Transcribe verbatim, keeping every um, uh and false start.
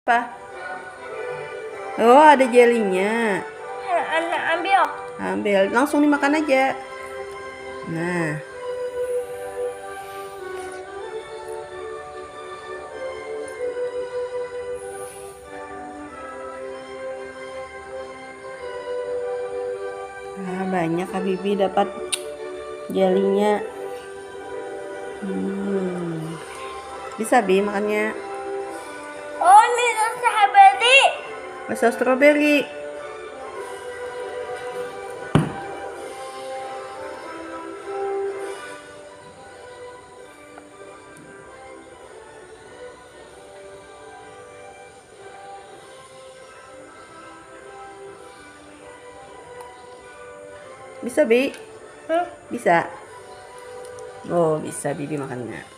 Apa? Oh, ada jelinya. Anak ambil. Ambil, langsung dimakan aja. Nah. Nah, banyak Habibi dapat jelinya. Hmm. Bisa Bi makannya. Oh, ini strawberry. Rasa stroberi. Bisa Bi? Hmm? Bisa. Oh, bisa Bibi makannya.